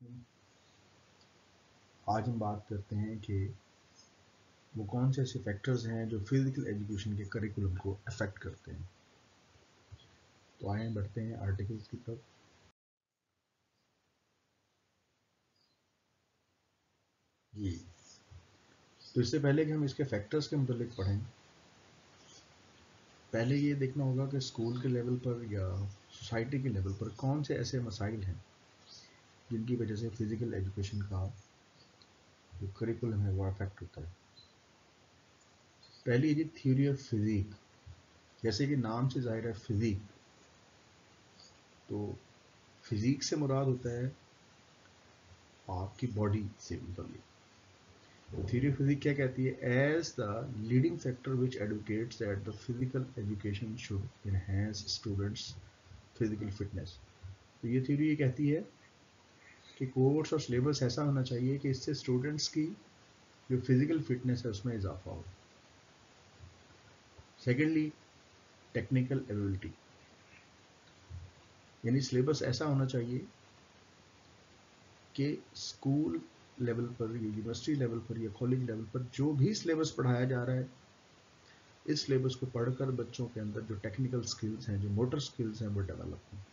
आज हम बात करते हैं कि वो कौन से ऐसे फैक्टर्स हैं जो फिजिकल एजुकेशन के करिकुलम को अफेक्ट करते हैं। तो आइए बढ़ते हैं आर्टिकल्स की तरफ। जी, तो इससे पहले कि हम इसके फैक्टर्स के मुतालिक पढ़ें, पहले ये देखना होगा कि स्कूल के लेवल पर या सोसाइटी के लेवल पर कौन से ऐसे मसाइल हैं जिनकी वजह से फिजिकल एजुकेशन का जो करिकुलम है वो अफेक्ट होता है। पहली है जी थ्योरी ऑफ फिजिक। जैसे कि नाम से जाहिर है फिजिक, तो फिजिक से मुराद होता है आपकी बॉडी से मुतालिक। थ्योरी ऑफ फिजिक्स क्या कहती है? As the leading factor which advocates that the physical education should enhance students physical fitness. तो ये थ्योरी ये कहती है कि कोर्स और सिलेबस ऐसा होना चाहिए कि इससे स्टूडेंट्स की जो फिजिकल फिटनेस है उसमें इजाफा हो। सेकेंडली, टेक्निकल एबिलिटी, यानी सिलेबस ऐसा होना चाहिए कि स्कूल लेवल पर या यूनिवर्सिटी लेवल पर या कॉलेज लेवल पर जो भी सिलेबस पढ़ाया जा रहा है, इस सिलेबस को पढ़कर बच्चों के अंदर जो टेक्निकल स्किल्स हैं, जो मोटर स्किल्स हैं, वो डेवलप हों।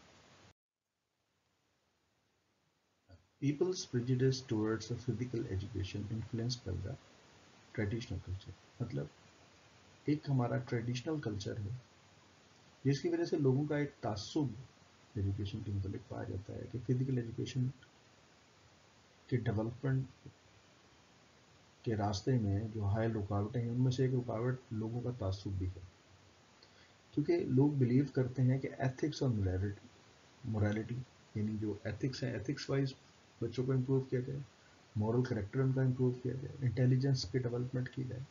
People's prejudice towards the physical education influenced by the traditional culture। मतलब एक हमारा ट्रेडिशनल कल्चर है जिसकी वजह से लोगों का एक तासुब एजुकेशन के मुताबिक पाया जाता है कि फिजिकल एजुकेशन के डेवलपमेंट के रास्ते में जो हाई रुकावटें हैं उनमें से एक रुकावट लोगों का तासुब भी है, क्योंकि लोग बिलीव करते हैं कि एथिक्स और मोरालिटी यानी जो एथिक्स हैं, एथिक्स वाइज बच्चों को इम्प्रूव किया जाए, मॉरल करेक्टर उनका इम्प्रूव किया जाए, इंटेलिजेंस की डेवलपमेंट की जाए,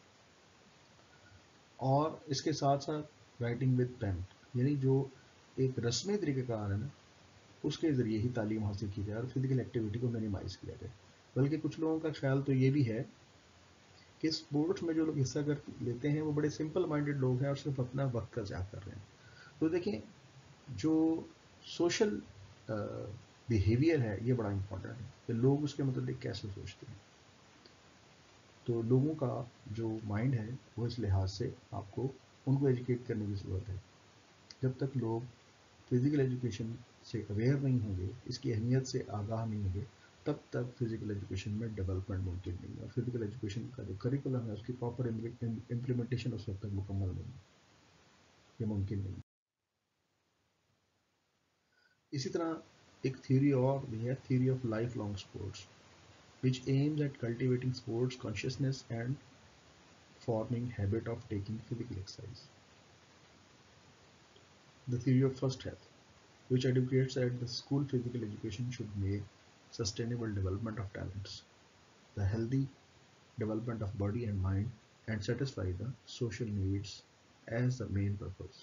और इसके साथ साथ राइटिंग विद पेन यानी जो एक रस्मी तरीक़ेकार है ना, उसके ज़रिए ही तालीम हासिल की जाए और फिजिकल एक्टिविटी को मिनिमाइज़ किया जाए। बल्कि कुछ लोगों का ख्याल तो ये भी है कि स्पोर्ट्स में जो लोग हिस्सा कर लेते हैं वो बड़े सिंपल माइंडेड लोग हैं और सिर्फ अपना वक्त का ज़ाया कर रहे हैं। तो देखिए, जो सोशल बिहेवियर है ये बड़ा इंपॉर्टेंट है कि लोग उसके मतलब कैसे सोचते हैं। तो लोगों का जो माइंड है वो इस लिहाज से आपको उनको एजुकेट करने की ज़रूरत है। जब तक लोग फिज़िकल एजुकेशन से अवेयर नहीं होंगे, इसकी अहमियत से आगाह नहीं होंगे, तब तक फिज़िकल एजुकेशन में डेवलपमेंट मुमकिन नहीं है और फिज़िकल एजुकेशन का जो करिकुलम है उसकी प्रॉपर इम्प्लीमेंटेशन उस वक्त तक मुकम्मल नहीं है, ये मुमकिन नहीं। इसी तरह एक थ्योरी और भी है, theory of life long sports, which aims at cultivating sports consciousness and forming habit of taking physical exercise. The theory of first health, which advocates that the school physical education should make sustainable development of talents, the healthy development of body and mind, and satisfy the social needs as the main purpose.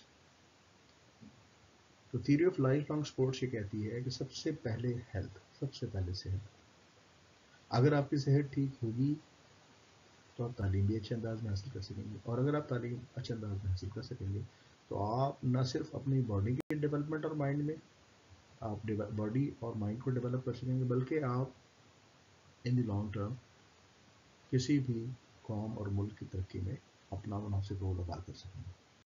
तो theory of life long sports ये कहती है कि सबसे पहले health, सबसे पहले सेहत। अगर आपकी सेहत ठीक होगी तो आप तालीम भी अच्छे अंदाज में हासिल कर सकेंगे, और अगर आप तालीम अच्छे अंदाज में हासिल कर सकेंगे तो आप न सिर्फ अपनी बॉडी के डेवलपमेंट और माइंड में आप बॉडी और माइंड को डेवलप कर सकेंगे, बल्कि आप इन द लॉन्ग टर्म किसी भी कौम और मुल्क की तरक्की में अपना मुनासिब रोल अदा कर सकेंगे।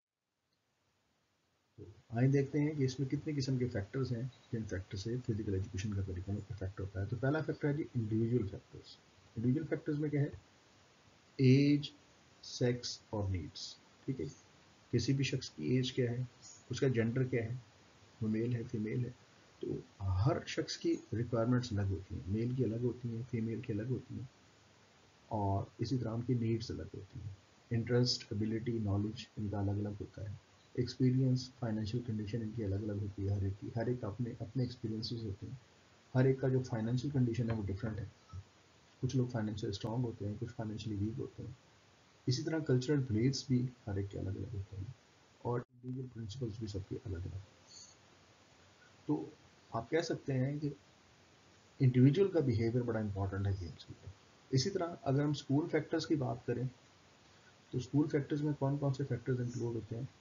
तो आइए देखते हैं कि इसमें कितने किस्म के फैक्टर्स हैं जिन फैक्टर से फिजिकल एजुकेशन का करिकुलम इफेक्ट होता है। तो पहला फैक्टर है जी इंडिविजुअल फैक्टर्स। इंडिविजुअल फैक्टर्स में क्या है? एज, सेक्स और नीड्स। ठीक है, किसी भी शख्स की एज क्या है, उसका जेंडर क्या है, वो मेल है फीमेल है, तो हर शख्स की रिक्वायरमेंट्स अलग होती हैं, मेल की अलग होती हैं, फीमेल की अलग होती हैं, और इसी तरह उनकी नीड्स अलग होती हैं। इंटरेस्ट, एबिलिटी, नॉलेज इनका अलग अलग होता है। एक्सपीरियंस, फाइनेंशियल कंडीशन इनकी अलग अलग होती है, हर एक की, हर एक अपने अपने एक्सपीरियंसेस होते हैं। हर एक का जो फाइनेंशियल कंडीशन है वो डिफरेंट है। कुछ लोग फाइनेंशियल स्ट्रॉन्ग होते हैं, कुछ फाइनेंशियली वीक होते हैं। इसी तरह कल्चरल बिलीव्स भी हर एक के अलग अलग होते हैं, और इंडिविजुअल प्रिंसिपल्स भी सबके अलग अलग। तो आप कह सकते हैं कि इंडिविजुअल का बिहेवियर बड़ा इंपॉर्टेंट है गेम्स के लिए। इसी तरह अगर हम स्कूल फैक्टर्स की बात करें तो स्कूल फैक्टर्स में कौन कौन से फैक्टर्स इंक्लूड होते हैं?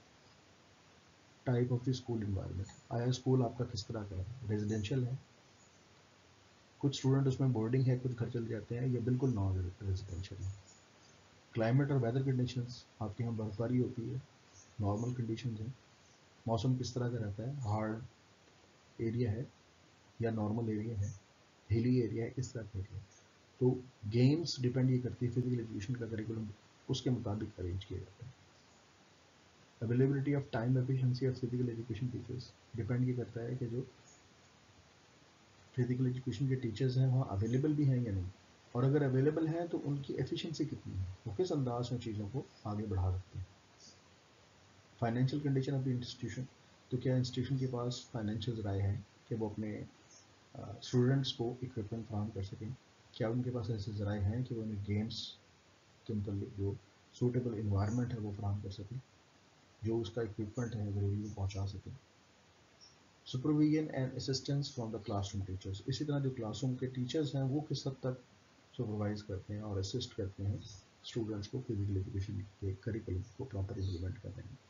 Type of the school environment, आया स्कूल आपका किस तरह का है, रेजिडेंशियल है, कुछ स्टूडेंट उसमें बोर्डिंग है, कुछ घर चले जाते हैं, या बिल्कुल नॉन रेजिडेंशियल है। क्लाइमेट और वेदर कंडीशंस, आपके यहाँ बर्फबारी होती है, नॉर्मल कंडीशंस हैं, मौसम किस तरह का रहता है, हार्ड एरिया है या नॉर्मल एरिया है, हिली एरिया है, किस तरह का एरिया है। तो गेम्स डिपेंड ये करती है, फिजिकल एजुकेशन का करिकुलम उसके मुताबिक अरेंज किया जाता है। Availability of time efficiency of physical education teachers depend ये करता है कि जो फिजिकल एजुकेशन के टीचर्स हैं वहाँ अवेलेबल भी हैं या नहीं, और अगर अवेलेबल हैं तो उनकी एफिशिएंसी कितनी है, वो किस अंदाज में चीज़ों को आगे बढ़ा सकते हैं। Financial condition of the institution, तो क्या इंस्टीट्यूशन के पास फाइनेंशियल ज़राए हैं कि वो अपने स्टूडेंट्स को इक्विपमेंट फराहम कर सकें, क्या उनके पास ऐसे ज़राए हैं कि वो उन्हें गेम्स के मतलब जो सूटेबल इन्वायरमेंट है वो फराहम कर सकें, जो उसका इक्विपमेंट है ज़रूरी वो पहुँचा सकें। Supervision and assistance from the classroom teachers, इसी तरह जो क्लासरूम के टीचर्स हैं वो किस हद तक सुपरवाइज करते हैं और असिस्ट करते हैं स्टूडेंट्स को फिजिकल एजुकेशन के करिकुलम को प्रॉपर इम्प्लीमेंट करने में।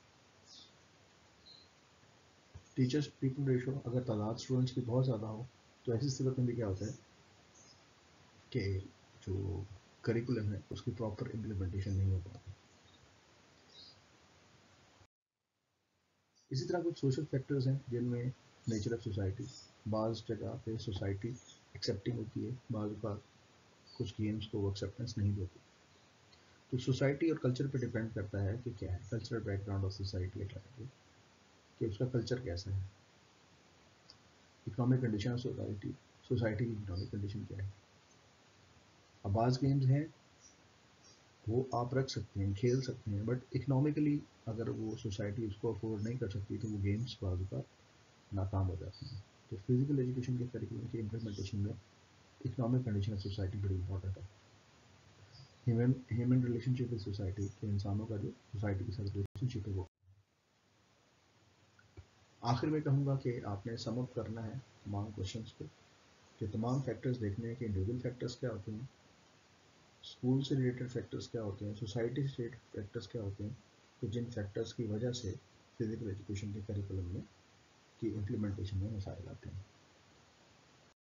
टीचर्स पीपल रेशो, अगर तादाद स्टूडेंट्स की बहुत ज़्यादा हो तो ऐसी सूरत में भी क्या होता है कि जो करिकुलम है उसकी प्रॉपर इम्प्लीमेंटेशन नहीं हो पाती। इसी तरह कुछ सोशल फैक्टर्स हैं जिनमें नेचर ऑफ सोसाइटी, बाज़ जगह पे सोसाइटी एक्सेप्टिंग होती है, बाज़ का कुछ गेम्स को वो एक्सेप्टेंस नहीं देती। तो सोसाइटी और कल्चर पे डिपेंड करता है कि क्या है कल्चरल बैकग्राउंड ऑफ सोसाइटी, कि उसका कल्चर कैसा है। Economic condition of society, society की इकोनॉमिक कंडीशन क्या है। अब बाज़ गेम्स हैं वो आप रख सकते हैं, खेल सकते हैं, बट इकोनॉमिकली अगर वो सोसाइटी उसको अफोर्ड नहीं कर सकती तो वो गेम्स बाज़ का नाकाम हो जाते हैं। तो फिजिकल एजुकेशन के करिकुलम के इम्प्लीमेंटेशन में इकोनॉमिक कंडीशन ऑफ सोसाइटी बड़ी इंपॉर्टेंट है। ह्यूमन रिलेशनशिप विद सोसाइटी, के इंसानों का जो सोसाइटी के साथ रिलेशनशिप है वो। आखिर में कहूँगा कि आपने सम अप करना है तमाम क्वेश्चंस को, कि तमाम फैक्टर्स देखने हैं कि इंडिविजुअल फैक्टर्स क्या होते हैं, स्कूल से रिलेटेड फैक्टर्स क्या होते हैं, सोसाइटी से रिलेटेड फैक्टर्स क्या होते हैं, कि जिन फैक्टर्स की वजह से फिजिकल एजुकेशन के करिकुलम में की इम्प्लीमेंटेशन में मसाइल आते हैं।